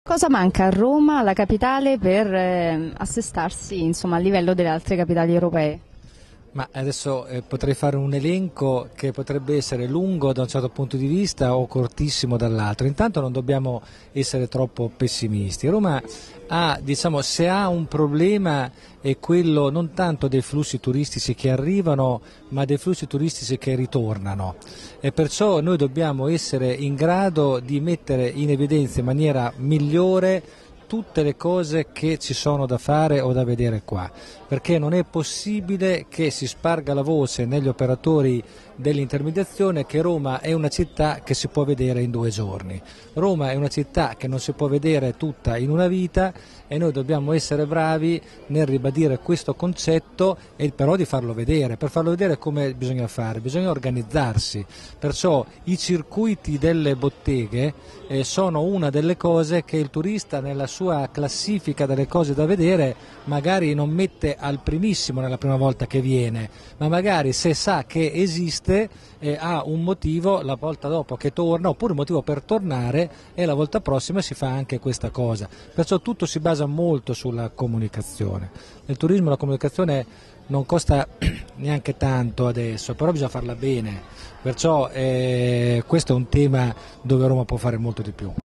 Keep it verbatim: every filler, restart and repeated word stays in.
Cosa manca a Roma, la capitale, per eh, assestarsi, insomma, a livello delle altre capitali europee? Ma adesso eh, potrei fare un elenco che potrebbe essere lungo da un certo punto di vista o cortissimo dall'altro. Intanto non dobbiamo essere troppo pessimisti. Roma ha, diciamo, se ha un problema è quello non tanto dei flussi turistici che arrivano, ma dei flussi turistici che ritornano. E perciò noi dobbiamo essere in grado di mettere in evidenza in maniera migliore tutte le cose che ci sono da fare o da vedere qua, perché non è possibile che si sparga la voce negli operatori dell'intermediazione che Roma è una città che si può vedere in due giorni. Roma è una città che non si può vedere tutta in una vita e noi dobbiamo essere bravi nel ribadire questo concetto e però di farlo vedere. Per farlo vedere come bisogna fare? Bisogna organizzarsi, perciò i circuiti delle botteghe eh, sono una delle cose che il turista nella sua classifica delle cose da vedere magari non mette al primissimo nella prima volta che viene, ma magari se sa che esiste eh, ha un motivo la volta dopo che torna, oppure un motivo per tornare e la volta prossima si fa anche questa cosa. Perciò tutto si basa molto sulla comunicazione. Nel turismo la comunicazione non costa neanche tanto adesso, però bisogna farla bene, perciò eh, questo è un tema dove Roma può fare molto di più.